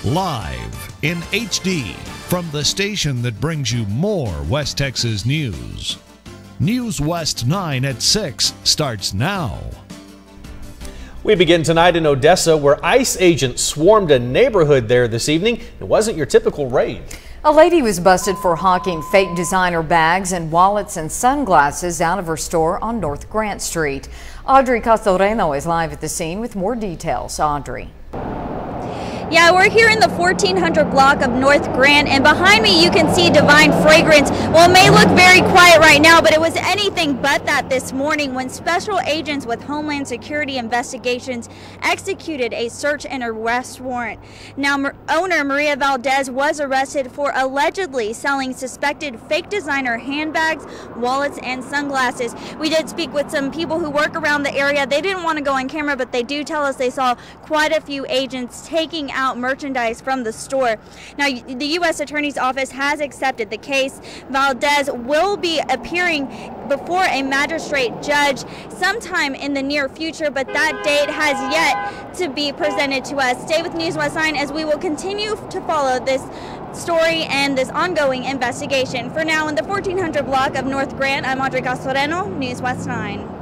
Live in HD from the station that brings you more West Texas news. NewsWest 9 at 6 starts now. We begin tonight in Odessa, where ICE agents swarmed a neighborhood there this evening. It wasn't your typical raid. A lady was busted for hawking fake designer bags and wallets and sunglasses out of her store on North Grant Street. Audrey Castoreno is live at the scene with more details. Audrey. Yeah, we're here in the 1400 block of North Grant, and behind me you can see Divine Fragrance. Well, it may look very quiet right now, but it was anything but that this morning when special agents with Homeland Security Investigations executed a search and arrest warrant. Now, owner Maria Valdez was arrested for allegedly selling suspected fake designer handbags, wallets, and sunglasses. We did speak with some people who work around the area. They didn't want to go on camera, but they do tell us they saw quite a few agents taking out merchandise from the store. Now, the U.S. Attorney's Office has accepted the case. Valdez will be appearing before a magistrate judge sometime in the near future, but that date has yet to be presented to us. Stay with NewsWest 9 as we will continue to follow this story and this ongoing investigation. For now, in the 1400 block of North Grant, I'm Audrey Castoreno, NewsWest 9.